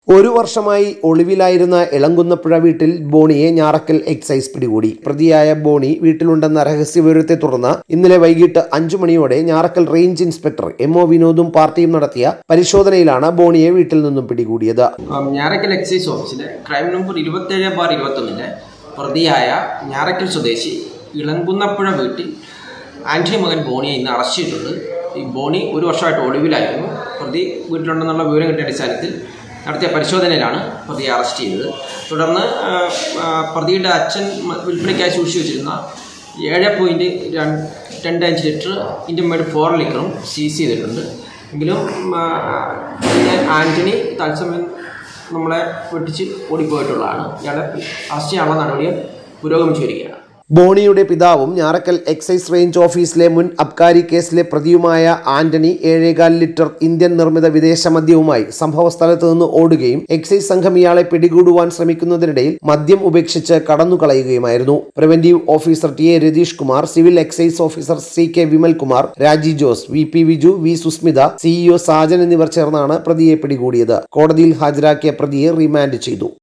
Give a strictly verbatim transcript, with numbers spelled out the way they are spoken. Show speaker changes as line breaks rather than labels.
ഒരു വർഷമായി ഒളിവിലായിരുന്ന ഇളങ്കുന്നപ്പുഴ വീട്ടിൽ ബോണിയെ ഞാറക്കൽ എക്സൈസ് പിടികൂടി. പ്രതിയായ ബോണി വീട്ടിലുണ്ടെന്ന രഹസ്യവിവരത്തെ തുടർന്ന് ഇന്നലെ വൈകിട്ട് അഞ്ചു മണിയോടെ Njarakkal range inspector M O വിനോദും പാർട്ടിയും നടത്തിയ പരിശോധനയിലാണ് ബോണിയെ വീട്ടിൽ നിന്നും പിടികൂടിയത്.
ഞാറക്കൽ എക്സൈസ് ഓഫീസിലെ ക്രൈം നമ്പർ ഇരുപത്തിയേഴ് ബാർ ഇരുപത്തൊന്നിലെ പ്രതിയായ ഞാറക്കൽ സ്വദേശി ഇളങ്കുന്നപ്പുഴ വീട്ടിൽ ആന്റണി മകൻ ബോണിയെ ഇന്ന് അറസ്റ്റ് ചെയ്തിട്ടുണ്ട്. ഈ ബോണി ഒരു വർഷമായിട്ട് ഒളിവിലായിരുന്നു. പ്രതി വീട്ടിലുണ്ടെന്നുള്ള വിവരം കിട്ടിയ അടിസ്ഥാനത്തിൽ നടത്തിയ പരിശോധനയിലാണ് പ്രതിയെ അറസ്റ്റ് ചെയ്തത്. തുടർന്ന് പ്രതിയുടെ അച്ഛൻ വിൽപ്പനയ്ക്കായി സൂക്ഷിച്ചു വെച്ചിരുന്ന ഏഴ് പോയിൻറ്റ് രണ്ട് അഞ്ച് ലിറ്റർ ഇന്ത്യൻ മെയ്ഡ് ഫോർ ലിറ്ററും സീസ് ചെയ്തിട്ടുണ്ട്. എങ്കിലും ആന്റണി തത്സമയം നമ്മളെ വെട്ടിച്ച് ഓടിപ്പോയിട്ടുള്ളതാണ്. ഇയാളെ അറസ്റ്റ് ചെയ്യാനുള്ള നടപടികൾ പുരോഗമിച്ചു വരികയാണ്.
ബോണിയുടെ പിതാവും ഞാറക്കൽ എക്സൈസ് റേഞ്ച് ഓഫീസിലെ മുൻ അബ്കാരി കേസിലെ പ്രതിയുമായ ആന്റണി ഏഴേകാൽ ലിറ്റർ ഇന്ത്യൻ നിർമ്മിത വിദേശ മദ്യവുമായി സംഭവസ്ഥലത്ത് നിന്ന് ഓടുകയും എക്സൈസ് സംഘം ഇയാളെ പിടികൂടുവാൻ ശ്രമിക്കുന്നതിനിടയിൽ മദ്യം ഉപേക്ഷിച്ച് കടന്നുകളയുകയുമായിരുന്നു. Preventive officer T A Ratheesh Kumar, civil excise officer C K Vimalkumar, Raji Jose, V P Viju, V Susmitha, CEO Sajan എന്നിവർ ചേർന്നാണ് പ്രതിയെ പിടികൂടിയത്. കോടതിയിൽ ഹാജരാക്കിയ പ്രതിയെ റിമാൻഡ് ചെയ്തു.